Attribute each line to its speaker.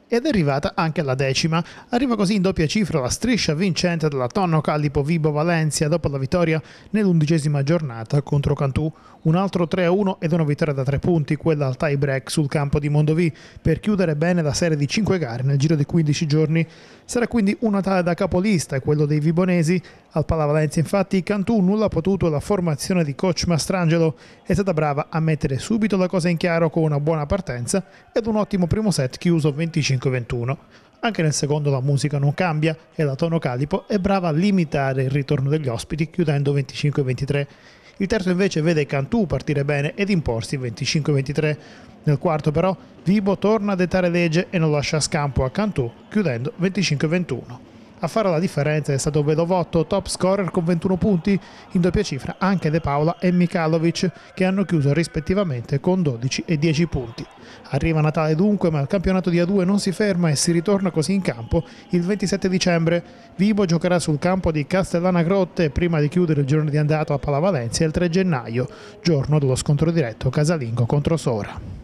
Speaker 1: ed è arrivata anche la 10ª. Arriva così in doppia cifra la striscia vincente della Tonno Callipo Vibo Valencia dopo la vittoria nell'11ª giornata contro Cantù. Un altro 3-1 ed una vittoria da 3 punti, quella al tie break sul campo di Mondovì, per chiudere bene la serie di 5 gare nel giro di 15 giorni. Sarà quindi un Natale da capolista e quello dei vibonesi. Al Pala Valencia infatti Cantù nulla ha potuto e la formazione di coach Mastrangelo è stata brava a mettere subito la cosa in chiaro con una buona partenza ed un ottimo primo set chiuso 25-21. Anche nel secondo la musica non cambia e la Tonno Callipo è brava a limitare il ritorno degli ospiti chiudendo 25-23. Il terzo invece vede Cantù partire bene ed imporsi 25-23. Nel quarto però Vibo torna a dettare legge e non lascia scampo a Cantù chiudendo 25-21. A fare la differenza è stato Vedovotto, top scorer con 21 punti, in doppia cifra anche De Paula e Mikhailovic, che hanno chiuso rispettivamente con 12 e 10 punti. Arriva Natale dunque, ma il campionato di A2 non si ferma e si ritorna così in campo il 27 dicembre. Vibo giocherà sul campo di Castellana Grotte prima di chiudere il giorno di andata a Pala Valencia il 3 gennaio, giorno dello scontro diretto casalingo contro Sora.